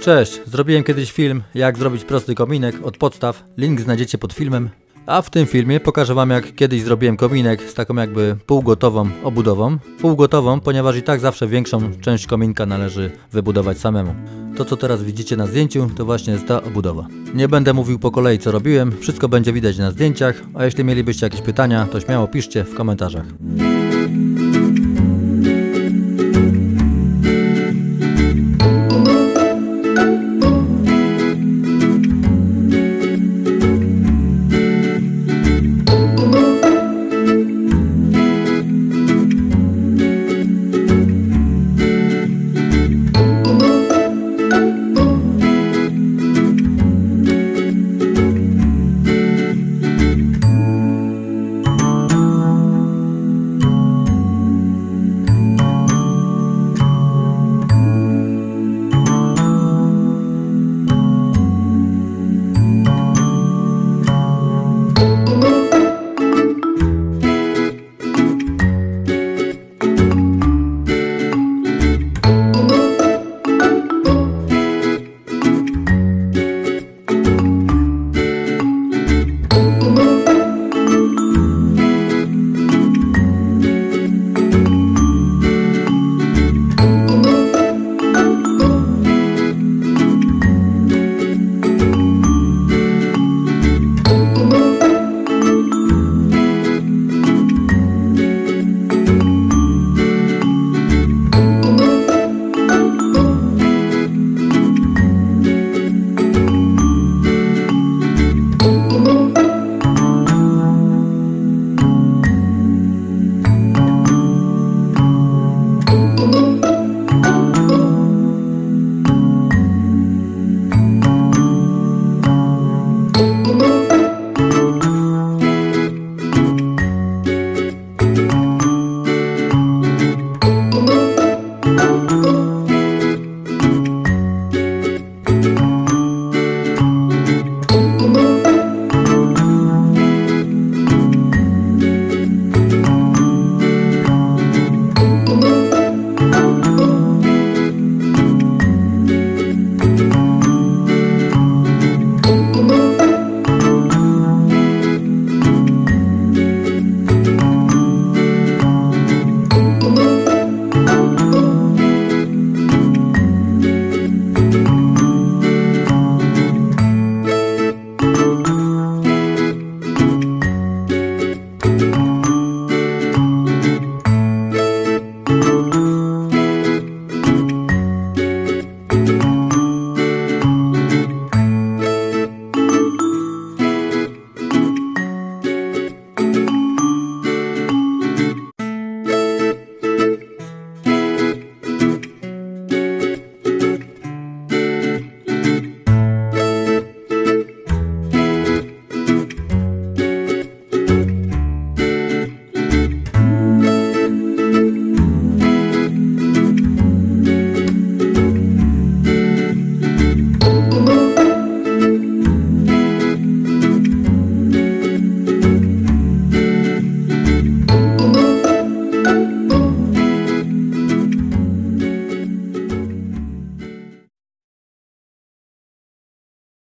Cześć, zrobiłem kiedyś film, jak zrobić prosty kominek od podstaw. Link znajdziecie pod filmem. A w tym filmie pokażę wam, jak kiedyś zrobiłem kominek z taką jakby półgotową obudową. Półgotową, ponieważ i tak zawsze większą część kominka należy wybudować samemu. To, co teraz widzicie na zdjęciu, to właśnie jest ta obudowa. Nie będę mówił po kolei, co robiłem, wszystko będzie widać na zdjęciach, a jeśli mielibyście jakieś pytania, to śmiało piszcie w komentarzach.